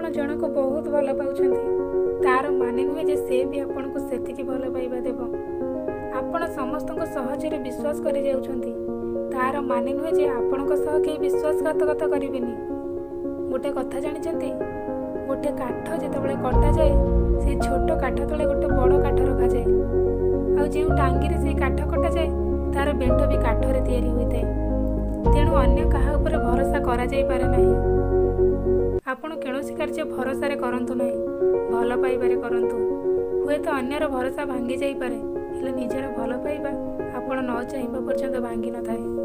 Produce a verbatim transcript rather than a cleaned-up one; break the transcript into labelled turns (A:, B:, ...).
A: ଜଣକୁ ବହୁତ ଭଲ ପାଉଛନ୍ତି ତାର ମାନେ ନୁହେଁ ଯେ ସେ ବି ଆପଣଙ୍କୁ ସେତିକି ଭଲ ପାଇବା ଦେବ। ଆପଣ ସମସ୍ତଙ୍କୁ ସହଜରେ ବିଶ୍ୱାସ କରି ଯାଉଛନ୍ତି ତାର ମାନେ ନୁହେଁ ଯେ ଆପଣଙ୍କ ସହ କେହି ବିଶ୍ୱାସଘାତକତା କରିବେନି। ଗୋଟେ କଥା ଜାଣିଛନ୍ତି, ଗୋଟେ କାଠ ଯେତେବେଳେ କଟାଯାଏ ସେଇ ଛୋଟ କାଠ ତଳେ ଗୋଟେ ବଡ଼ କାଠ ରଖାଯାଏ, ଆଉ ଯେଉଁ ଟାଙ୍ଗିରେ ସେଇ କାଠ କଟାଯାଏ ତାର ବେଣ୍ଟ ବି କାଠରେ ତିଆରି ହୋଇଥାଏ। ତେଣୁ ଅନ୍ୟ କାହା ଉପରେ ଭରସା କରାଯାଇପାରେ ନାହିଁ। ଆପଣ କୌଣସି କାର୍ଯ୍ୟ ଭରସାରେ କରନ୍ତୁ ନାହିଁ, ଭଲ ପାଇବାରେ କରନ୍ତୁ। ହୁଏତ ଅନ୍ୟର ଭରସା ଭାଙ୍ଗି ଯାଇପାରେ, ହେଲେ ନିଜର ଭଲ ପାଇବା ଆପଣ ନ ଚାହିଁବା ପର୍ଯ୍ୟନ୍ତ ଭାଙ୍ଗି ନଥାଏ।